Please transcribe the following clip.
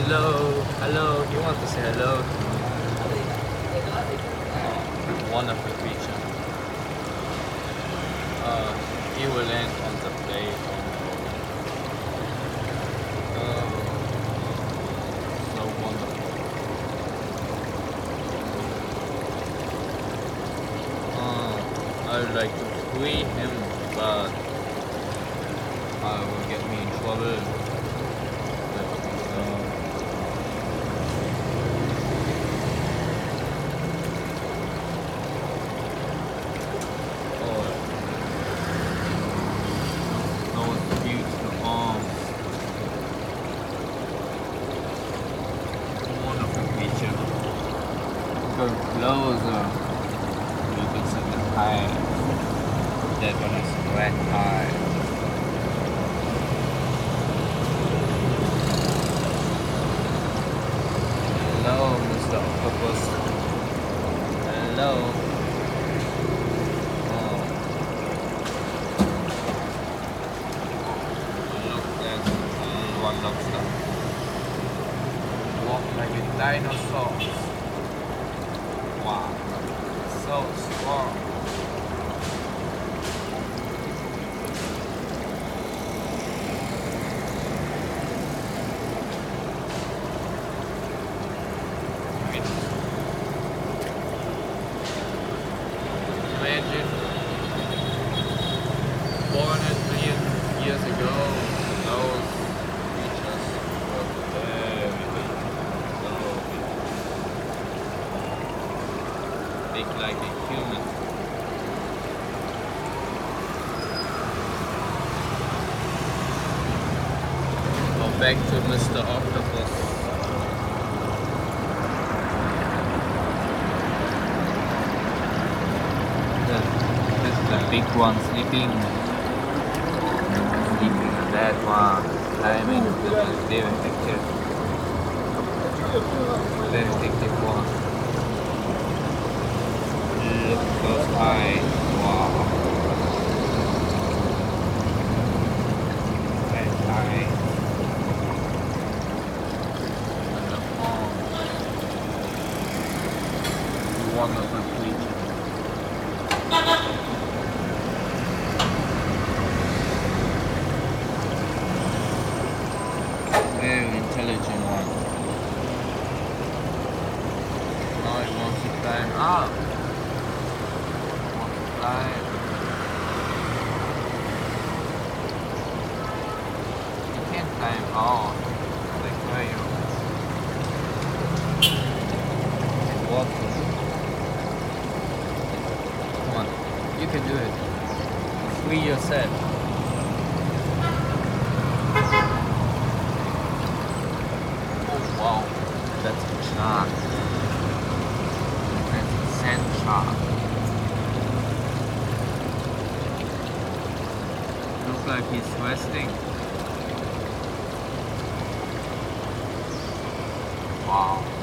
Hello, hello. You want to say hello? Wonderful creature. He will land on the plate. Oh, so wonderful. I would like to free him, but I will get me in trouble. Go closer. You can see the eye. That one is red eye. Hello, Mr. Octopus. Hello. Oh. Look, there's one lobster. Walk like a dinosaur. Wow, so strong. Imagine 400 million years ago, those creatures were very big, so big like a human. Go back to Mr. Octopus. The big one sleeping that one climbing very active one. Look at those eyes, wow, that eye, wonderful creature. Very intelligent one. Now it wants to climb up. It wants to climb. You can't climb all. Like where you walk. Come on, you can do it. Free yourself. Wow, that's a shark. That's a sand shark. Looks like he's resting. Wow.